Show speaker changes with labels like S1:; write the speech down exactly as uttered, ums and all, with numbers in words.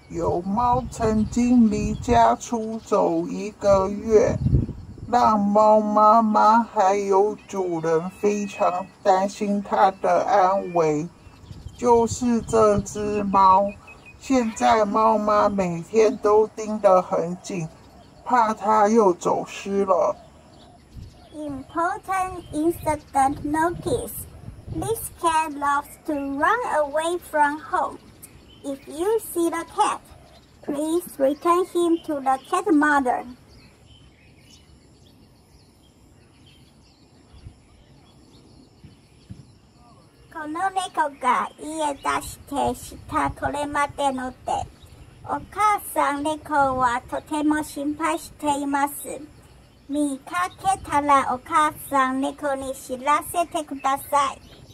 S1: 有猫曾经离家出走一个月，让猫妈妈还有主人非常担心它的安危。就是这只猫，现在猫妈每天都盯得很紧，怕它又走失了。
S2: Important incident notice. This cat loves to run away from home. If you see the cat, please return him to the cat mother. この猫が家出してしたこれまでので、お母さん猫はとても心配しています。見かけたらお母さん猫に知らせてください。